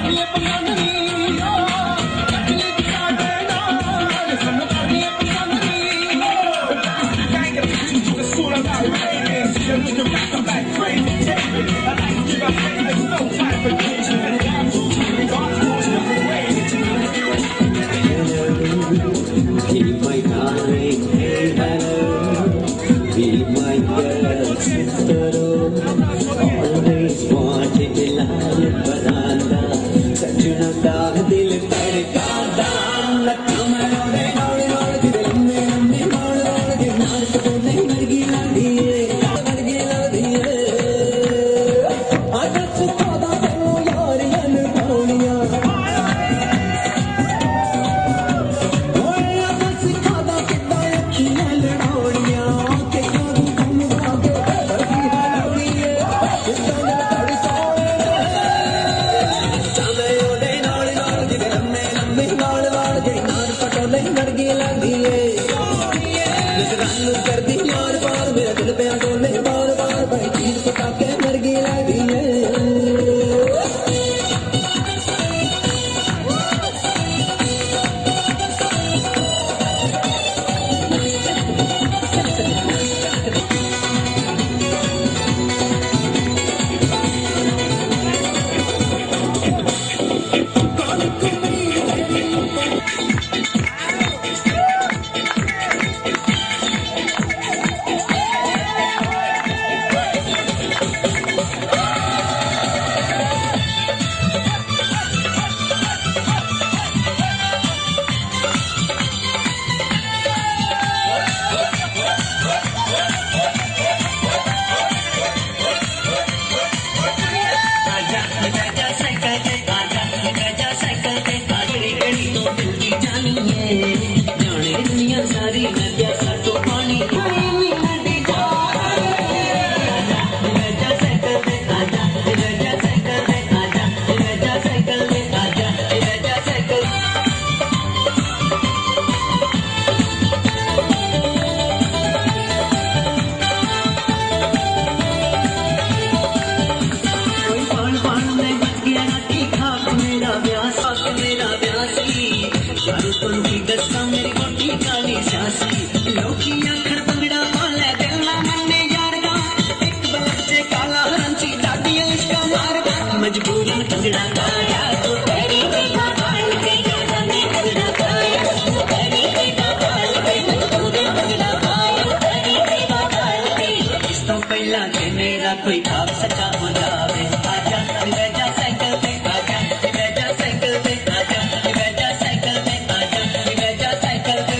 कोई खाप सका बुलावे आजा बैजा साइकिल पे आजा बैजा साइकिल पे आजा बैजा साइकिल पे आजा बैजा साइकिल पे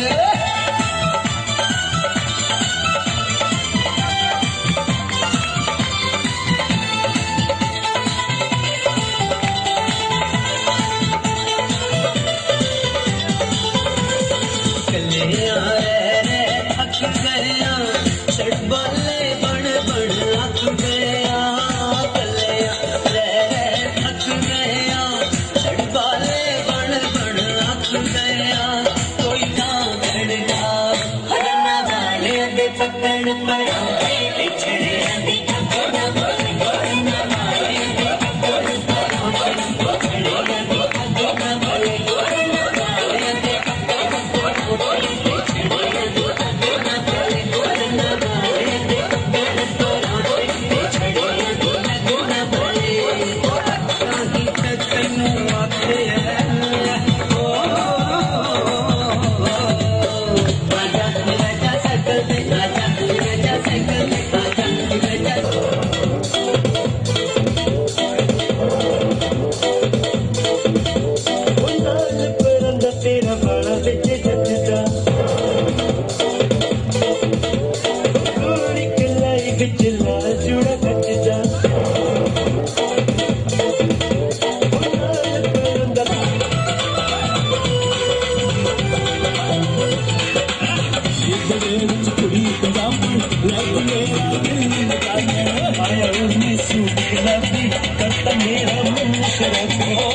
कले आ रे थक गया चढ़ बोले बड़ बड़ थक गया कले रे थक गया चढ़ बोले बड़ बड़ थक गया कोई काम करना हरना वाले दे पकड़ पड़ा पिछड़े आंधी पकड़ना बोलना वाले दे पकड़ पड़ा पकड़े आंधी पकड़ना बोले बोलना वाले दे I